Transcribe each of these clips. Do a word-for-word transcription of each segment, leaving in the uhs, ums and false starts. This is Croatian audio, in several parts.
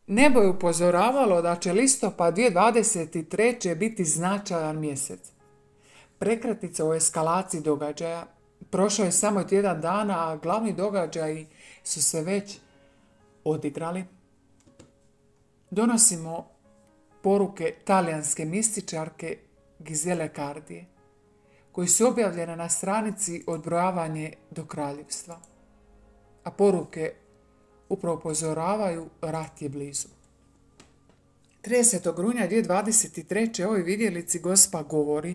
Nebo je upozoravalo da će listopad dvije tisuće dvadeset treće biti značajan mjesec. Prekretnica u eskalaciji događaja. Prošao je samo tjedan dana, a glavni događaji su se već odigrali. Donosimo poruke talijanske mističarke Gisele Cardie, koji su objavljene na stranici Odbrojavanje do kraljevstva. A poruke upravo upozoravaju, rat je blizu. tridesetog rujna dvije tisuće dvadeset treće. ovoj vidjelici Gospa govori: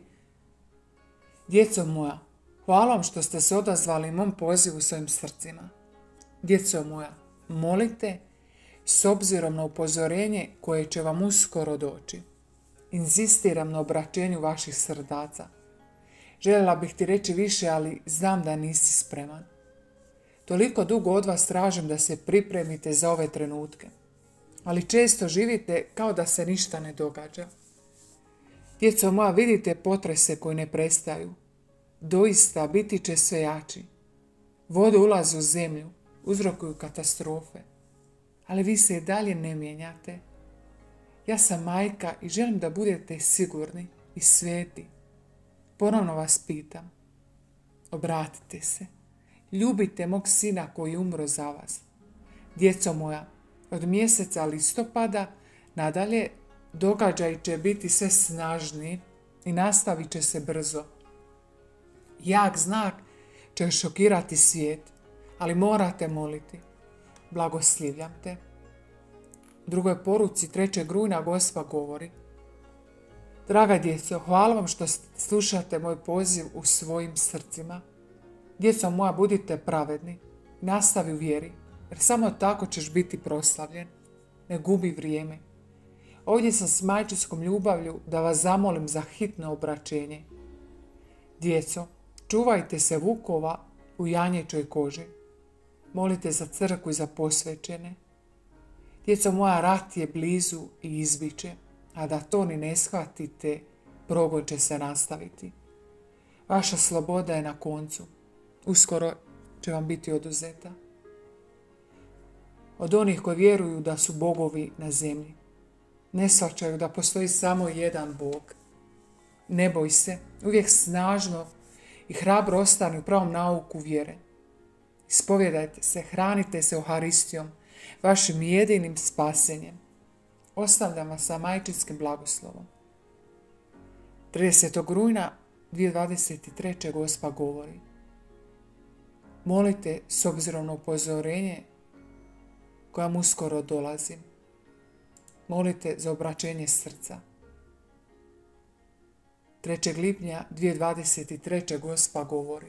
Djeco moja, hvala vam što ste se odazvali mom pozivu svojim srcima. Djeco moja, molite s obzirom na upozorenje koje će vam uskoro doći. Inzistiram na obraćenju vaših srdaca. Željela bih ti reći više, ali znam da nisi spreman. Toliko dugo od vas tražim da se pripremite za ove trenutke, ali često živite kao da se ništa ne događa. Djeco moja, vidite potrese koji ne prestaju. Doista biti će sve jači. Vode ulaze u zemlju, uzrokuju katastrofe, ali vi se i dalje ne mijenjate. Ja sam majka i želim da budete sigurni i sveti. Ponovno vas pitam, obratite se. Ljubite mog sina koji je umro za vas. Djeco moja, od mjeseca listopada nadalje događaji će biti sve snažniji i nastavit će se brzo. Jak znak će šokirati svijet, ali morate moliti. Blagoslivljam te. U drugoj poruci trećeg rujna Gospa govori: Draga djeco, hvala vam što slušate moj poziv u svojim srcima. Djeco moja, budite pravedni, nastavi u vjeri, jer samo tako ćeš biti proslavljen. Ne gubi vrijeme. Ovdje sam s majčinskom ljubavlju da vas zamolim za hitno obraćenje. Djeco, čuvajte se vukova u janječoj koži. Molite za crkvu i za posvećene. Djeco moja, rat je blizu i izbiće, a da to ni ne shvatite, progon će se nastaviti. Vaša sloboda je na koncu. Uskoro će vam biti oduzeta. Od onih koji vjeruju da su bogovi na zemlji. Ne shvaćaju da postoji samo jedan Bog. Ne boj se, uvijek snažno i hrabro ostani u pravom nauku vjere. Ispovjedajte se, hranite se Euharistijom, vašim jedinim spasenjem. Ostavljam vas sa majčinskim blagoslovom. tridesetog rujna dvije tisuće dvadeset treće. Gospa govori: Molite s obzirom na upozorenje koja mu uskoro dolazi. Molite za obraćenje srca. trećeg lipnja dvije tisuće dvadeset treće. Gospa govori: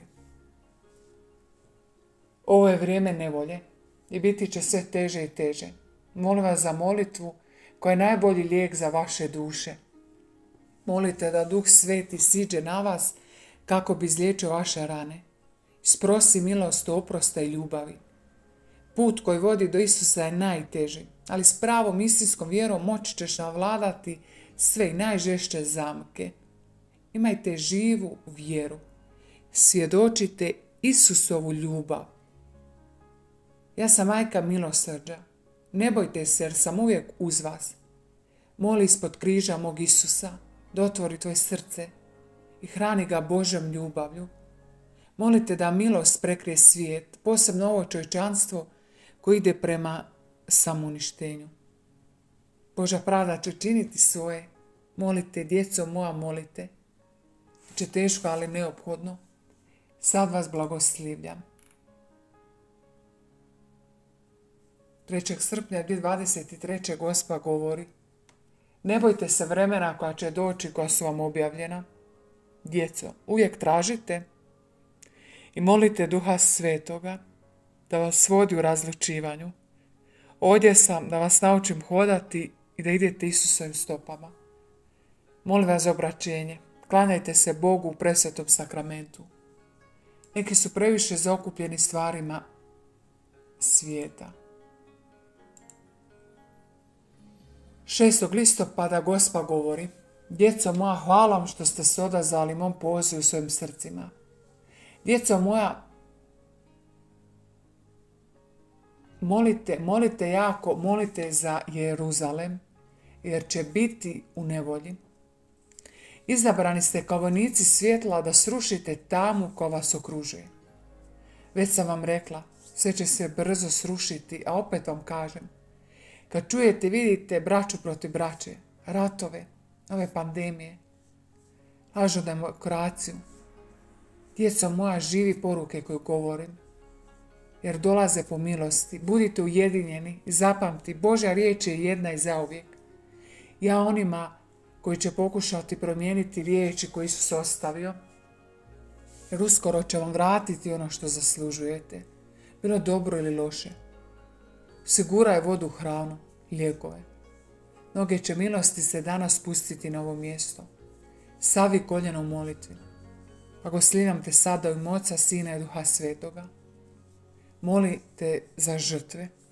Ovo je vrijeme nevolje i biti će sve teže i teže. Molim vas za molitvu koja je najbolji lijek za vaše duše. Molite da Duh Sveti siđe na vas kako bi izliječio vaše rane. Isprosi milost, oprosta i ljubavi. Put koji vodi do Isusa je najteži, ali s pravom istinskom vjerom moći ćeš navladati sve i najžešće zamke. Imajte živu vjeru. Svjedočite Isusovu ljubav. Ja sam majka milosrđa. Ne bojte se jer sam uvijek uz vas. Moli ispod križa mog Isusa da otvori tvoje srce i hrani ga Božjom ljubavlju. Molite da milost prekrije svijet, posebno ovo čovječanstvo koje ide prema samouništenju. Božja pravda će činiti svoje. Molite, djeco moja, molite. Biće teško, ali neophodno. Sad vas blagoslivljam. trećeg srpnja dvije tisuće dvadeset treće. Gospa govori: Ne bojte se vremena koja će doći, koja su vam objavljena. Djeco, uvijek tražite i molite Duha Svetoga da vas vodi u razlučivanju. Ovdje sam da vas naučim hodati i da idete Isusovim stopama. Molim vas za obraćenje. Klanjajte se Bogu u presvetom sakramentu. Neki su previše zaokupljeni stvarima svijeta. šestog listopada Gospa govori: Djeco moja, hvala vam što ste se odazvali mom pozivu u svojim srcima. Djeco moja, molite, molite jako, molite za Jeruzalem, jer će biti u nevolji. Izabrani ste kao vojnici svjetla da srušite tamu koja vas okružuje. Već sam vam rekla, sve će se brzo srušiti, a opet vam kažem, kad čujete, vidite braću protiv braće, ratove, ove pandemije, lažnu demokraciju, djeco moja, živi poruke koje govorim, jer dolaze po milosti, budite ujedinjeni i zapamti, Božja riječ je jedna i zauvijek. Ja onima koji će pokušati promijeniti riječi koje Isus ostavio, jer uskoro će vam vratiti ono što zaslužujete, bilo dobro ili loše. Osiguraj vodu, hranu, lijekove. Mnoge će milosti se danas spustiti na ovo mjesto. Savi koljeno u molitvi. Blagoslivam te sada u ime Oca, Sina i Duha Svetoga. Molite za žrtve.